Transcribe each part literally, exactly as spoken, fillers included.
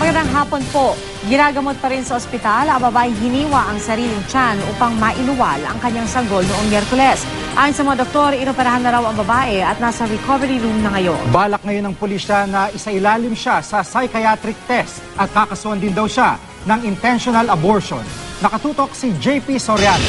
Magandang hapon po. Ginagamot pa rin sa ospital ang babaeng hiniwa ang sariling tiyan upang mailuwal ang kanyang sanggol noong Miyerkules. Ayon sa mga doktor, inoperahan na raw ang babae at nasa recovery room na ngayon. Balak ngayon ng pulisya na isailalim siya sa psychiatric test at kakasuhan din daw siya ng intentional abortion. Nakatutok si J P Soriano.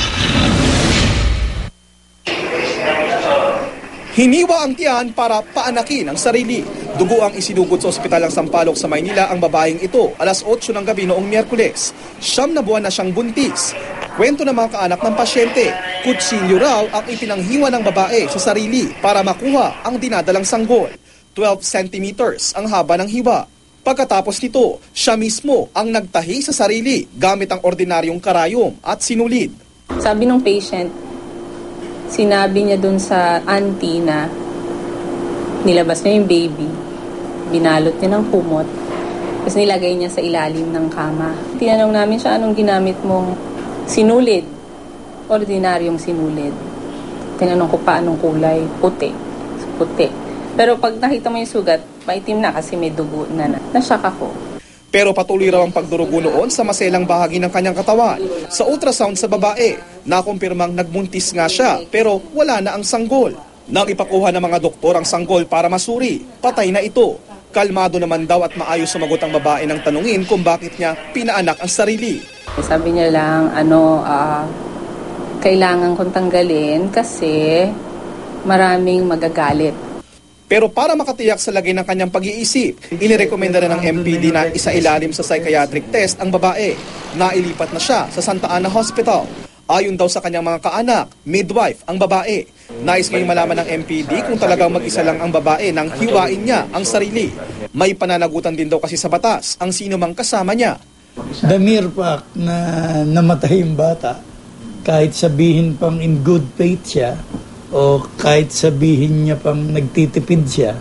Hiniwa ang tiyan para paanakin ang sarili. Dugo ang isinugod sa ospital ng Sampaloc sa Maynila ang babaeng ito alas otso ng gabi noong Miyerkules. Siyam na buwan na siyang buntis. Kwento ng mga kaanak ng pasyente, kutsilyo raw ang ipinanghiwa ng babae sa sarili para makuha ang dinadalang sanggol. twelve centimeters ang haba ng hiwa. Pagkatapos nito, siya mismo ang nagtahi sa sarili gamit ang ordinaryong karayom at sinulid. Sabi ng patient, sinabi niya dun sa auntie na nilabas niya yung baby, binalot niya ng kumot, tapos nilagay niya sa ilalim ng kama. Tinanong namin siya, anong ginamit mong sinulid? Ordinaryong sinulid. Tinanong ko pa anong kulay? Puti. Puti. Pero pag nakita mo yung sugat, maitim na kasi may dugo na na. Nasyak ako. Pero patuloy raw ang pagdurugo noon sa maselang bahagi ng kanyang katawan. Sa ultrasound sa babae, nakumpirmang nagbuntis nga siya pero wala na ang sanggol. Nang ipakuha ng mga doktor ang sanggol para masuri, patay na ito. Kalmado naman daw at maayos sumagot ang babae ng tanungin kung bakit niya pinaanak ang sarili. Sabi niya lang, ano, uh, kailangan kong tanggalin kasi maraming magagalit. Pero para makatiyak sa lagay ng kanyang pag-iisip, inirekomenda na ng M P D na isailalim sa psychiatric test ang babae. Nailipat na siya sa Santa Ana Hospital. Ayon daw sa kanyang mga kaanak, midwife ang babae. Nais ngayong malaman ng M P D kung talagang mag-isa lang ang babae nang hiwain niya ang sarili. May pananagutan din daw kasi sa batas ang sino mang kasama niya. The mere fact na namatay yung bata, kahit sabihin pang in good faith siya, o kahit sabihin niya pang nagtitipid siya,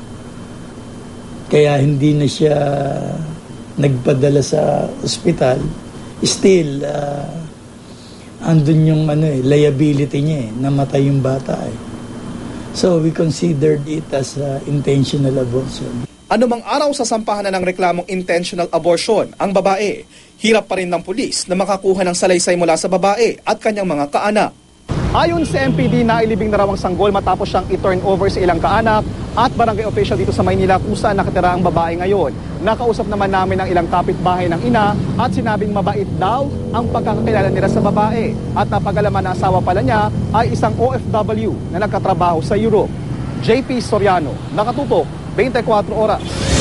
kaya hindi na siya nagpadala sa ospital, still, uh, andun yung ano eh, liability niya eh, namatay yung bata eh. So we considered it as uh, intentional abortion. Anumang araw sa sampahan na ng reklamong intentional abortion, ang babae, hirap pa rin ng pulis na makakuha ng salaysay mula sa babae at kanyang mga kaanak. Ayon sa M P D, nailibing na raw ang sanggol matapos siyang i-turn over sa ilang kaanak at barangay official dito sa Maynila kung saan nakatira ang babae ngayon. Nakausap naman namin ang ilang kapitbahay ng ina at sinabing mabait daw ang pagkakakilala nila sa babae at napagalaman na asawa pala niya ay isang O F W na nagkatrabaho sa Europe. J P Soriano, nakatutok, twenty-four oras.